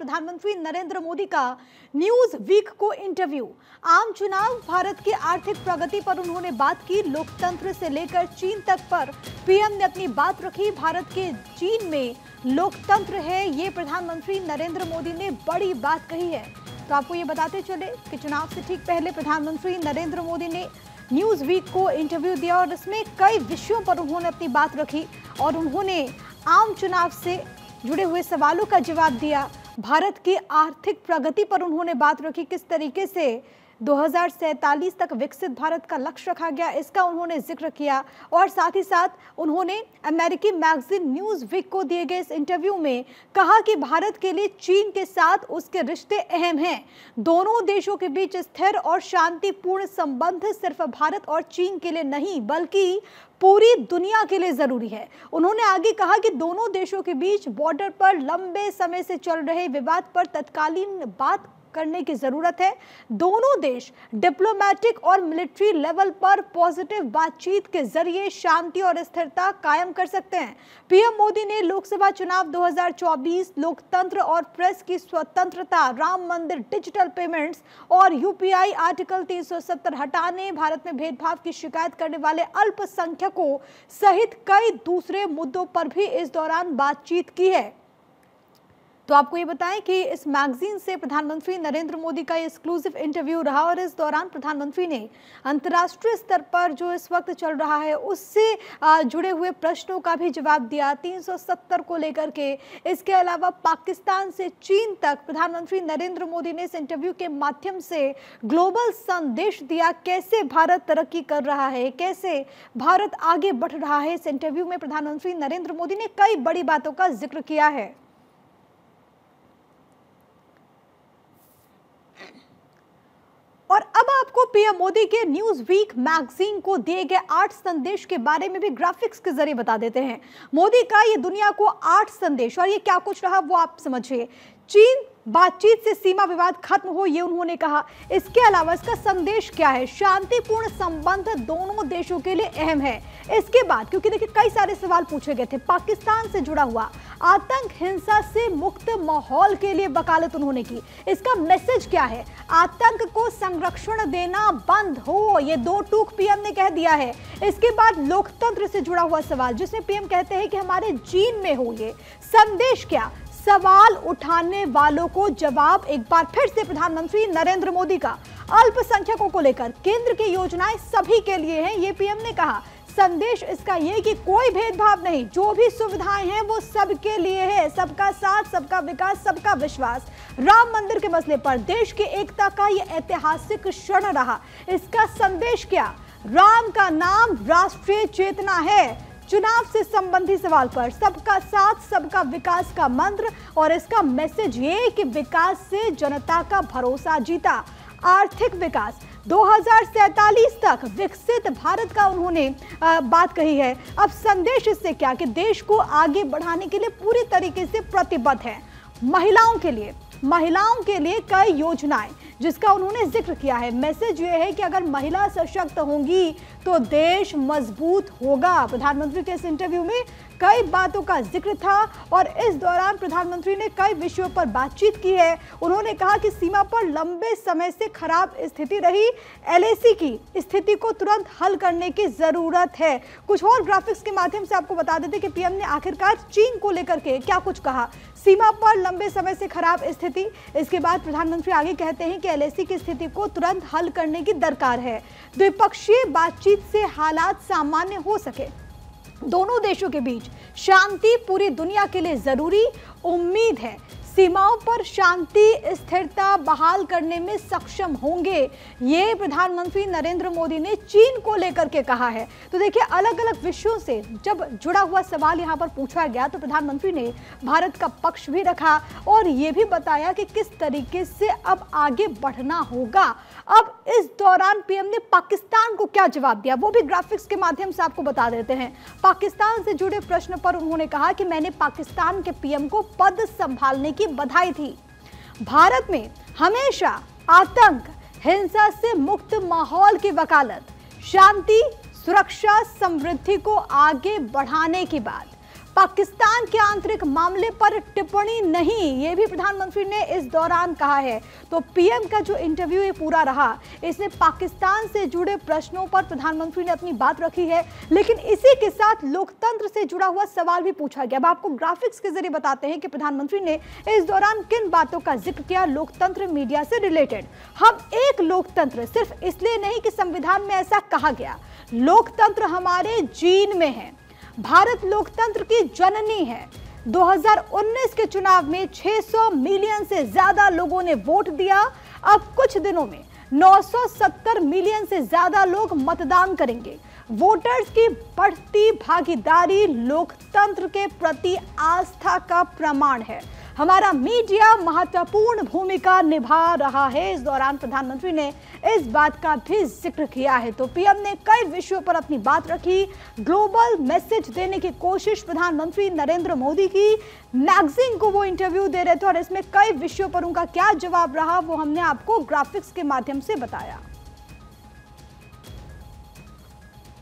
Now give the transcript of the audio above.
प्रधानमंत्री नरेंद्र मोदी का news week को इंटरव्यू। आम चुनाव, भारत की आर्थिक प्रगति पर उन्होंने बात की। लोकतंत्र से लेकर चीन तक पर पीएम ने अपनी बात रखी। भारत के चीन में लोकतंत्र है, ये प्रधानमंत्री नरेंद्र मोदी ने बड़ी बात कही है। तो आपको ये बताते चले कि चुनाव से ठीक पहले प्रधानमंत्री नरेंद्र मोदी ने न्यूज वीक को इंटरव्यू दिया और इसमें कई विषयों पर उन्होंने अपनी बात रखी और उन्होंने आम चुनाव से जुड़े हुए सवालों का जवाब दिया। भारत की आर्थिक प्रगति पर उन्होंने बात रखी, किस तरीके से 2047 तक विकसित भारत का लक्ष्य रखा गया, इसका उन्होंने जिक्र किया। और साथ ही साथ उन्होंने अमेरिकी मैगजीन न्यूज वीक को दिए गए इस इंटरव्यू में कहा कि भारत के लिए चीन के साथ उसके रिश्ते अहम हैं। दोनों देशों के बीच स्थिर और शांतिपूर्ण संबंध सिर्फ भारत और चीन के लिए नहीं बल्कि पूरी दुनिया के लिए जरूरी है। उन्होंने आगे कहा कि दोनों देशों के बीच बॉर्डर पर लंबे समय से चल रहे विवाद पर तत्कालीन बात करने की जरूरत है। दोनों देश डिप्लोमेटिक और मिलिट्री लेवल पर पॉजिटिव बातचीत के जरिए शांति और स्थिरता कायम कर सकते हैं। पीएम मोदी ने लोकसभा चुनाव 2024, लोकतंत्र और प्रेस की स्वतंत्रता, राम मंदिर, डिजिटल पेमेंट्स और यूपीआई आर्टिकल 370 हटाने, भारत में भेदभाव की शिकायत करने वाले अल्पसंख्यकों सहित कई दूसरे मुद्दों पर भी इस दौरान बातचीत की है। तो आपको ये बताएं कि इस मैगजीन से प्रधानमंत्री नरेंद्र मोदी का एक्सक्लूसिव इंटरव्यू रहा और इस दौरान प्रधानमंत्री ने अंतर्राष्ट्रीय स्तर पर जो इस वक्त चल रहा है उससे जुड़े हुए प्रश्नों का भी जवाब दिया, 370 को लेकर के। इसके अलावा पाकिस्तान से चीन तक प्रधानमंत्री नरेंद्र मोदी ने इस इंटरव्यू के माध्यम से ग्लोबल संदेश दिया, कैसे भारत तरक्की कर रहा है, कैसे भारत आगे बढ़ रहा है। इस इंटरव्यू में प्रधानमंत्री नरेंद्र मोदी ने कई बड़ी बातों का जिक्र किया है। और अब आपको पीएम मोदी के न्यूज वीक मैगजीन को दिए गए 8 संदेश के बारे में भी ग्राफिक्स के जरिए बता देते हैं। मोदी का ये दुनिया को 8 संदेश, और ये क्या कुछ रहा वो आप समझिए। चीन बातचीत से सीमा विवाद खत्म हो, ये उन्होंने कहा। इसके अलावा इसका संदेश क्या है? शांतिपूर्ण संबंध दोनों देशों के लिए अहम है। इसके बाद, क्योंकि देखिए कई सारे सवाल पूछे गए थे, पाकिस्तान से जुड़ा हुआ आतंक, हिंसा से मुक्त माहौल के लिए वकालत उन्होंने की। इसका मैसेज क्या है? आतंक को संरक्षण देना बंद हो, ये 2 टूक पीएम ने कह दिया है। इसके बाद लोकतंत्र से जुड़ा हुआ सवाल, जिसमें पीएम कहते हैं कि हमारे चीन में हो, ये संदेश क्या? सवाल उठाने वालों को जवाब एक बार फिर से प्रधानमंत्री नरेंद्र मोदी का। अल्पसंख्यकों को लेकर केंद्र की योजनाएं सभी के लिए हैं, ये पीएम ने कहा। संदेश इसका ये कि कोई भेदभाव नहीं, जो भी सुविधाएं हैं वो सबके लिए है, सबका साथ, सबका विकास, सबका विश्वास। राम मंदिर के मसले पर देश की एकता का ये ऐतिहासिक क्षण रहा। इसका संदेश क्या? राम का नाम राष्ट्रीय चेतना है। चुनाव से संबंधी सवाल पर सबका साथ, सबका विकास का मंत्र, और इसका मैसेज ये कि विकास से जनता का भरोसा जीता। आर्थिक विकास 2047 तक विकसित भारत का उन्होंने बात कही है। अब संदेश इससे क्या कि देश को आगे बढ़ाने के लिए पूरी तरीके से प्रतिबद्ध है। महिलाओं के लिए कई योजनाएं, जिसका उन्होंने जिक्र किया है। मैसेज ये है कि अगर महिला सशक्त होंगी तो देश मजबूत होगा। प्रधानमंत्री के इस इंटरव्यू में कई बातों का जिक्र था और इस दौरान प्रधानमंत्री ने कई विषयों पर बातचीत की है। उन्होंने कहा कि सीमा पर लंबे समय से खराब स्थिति रही, एलएसी की स्थिति को तुरंत हल करने की जरूरत है। कुछ और ग्राफिक्स के माध्यम से आपको बता देते कि पीएम ने आखिरकार चीन को लेकर के क्या कुछ कहा। सीमा पर लंबे समय से खराब स्थिति, इसके बाद प्रधानमंत्री आगे कहते हैं कि एलएसी की स्थिति को तुरंत हल करने की दरकार है। द्विपक्षीय बातचीत से हालात सामान्य हो सके, दोनों देशों के बीच शांति पूरी दुनिया के लिए जरूरी। उम्मीद है सीमाओं पर शांति स्थिरता बहाल करने में सक्षम होंगे, ये प्रधानमंत्री नरेंद्र मोदी ने चीन को लेकर के कहा है। तो देखिए अलग अलग विषयों से जब जुड़ा हुआ सवाल यहाँ पर पूछा गया तो प्रधानमंत्री ने भारत का पक्ष भी रखा और ये भी बताया कि किस तरीके से अब आगे बढ़ना होगा। अब इस दौरान पीएम ने पाकिस्तान को क्या जवाब दिया वो भी ग्राफिक्स के माध्यम से आपको बता देते हैं। पाकिस्तान से जुड़े प्रश्न पर उन्होंने कहा कि मैंने पाकिस्तान के पीएम को पद संभालने की बधाई थी। भारत में हमेशा आतंक, हिंसा से मुक्त माहौल की वकालत, शांति, सुरक्षा, समृद्धि को आगे बढ़ाने की बात। पाकिस्तान के आंतरिक मामले पर टिप्पणी नहीं, ये भी प्रधानमंत्री ने इस दौरान कहा है। तो पीएम का जो इंटरव्यू ये पूरा रहा, इसमें पाकिस्तान से जुड़े प्रश्नों पर प्रधानमंत्री ने अपनी बात रखी है, लेकिन इसी के साथ लोकतंत्र से जुड़ा हुआ सवाल भी पूछा गया। अब आपको ग्राफिक्स के जरिए बताते हैं कि प्रधानमंत्री ने इस दौरान किन बातों का जिक्र किया लोकतंत्र मीडिया से रिलेटेड। हम एक लोकतंत्र सिर्फ इसलिए नहीं कि संविधान में ऐसा कहा गया, लोकतंत्र हमारे जीन में है। भारत लोकतंत्र की जननी है। 2019 के चुनाव में 600 मिलियन से ज्यादा लोगों ने वोट दिया। अब कुछ दिनों में 970 मिलियन से ज्यादा लोग मतदान करेंगे। वोटर्स की बढ़ती भागीदारी लोकतंत्र के प्रति आस्था का प्रमाण है। हमारा मीडिया महत्वपूर्ण भूमिका निभा रहा है। इस दौरान प्रधानमंत्री ने इस बात का भी जिक्र किया है। तो पीएम ने कई विषयों पर अपनी बात रखी। ग्लोबल मैसेज देने की कोशिश प्रधानमंत्री नरेंद्र मोदी की। मैगजीन को वो इंटरव्यू दे रहे थे और इसमें कई विषयों पर उनका क्या जवाब रहा वो हमने आपको ग्राफिक्स के माध्यम से बताया।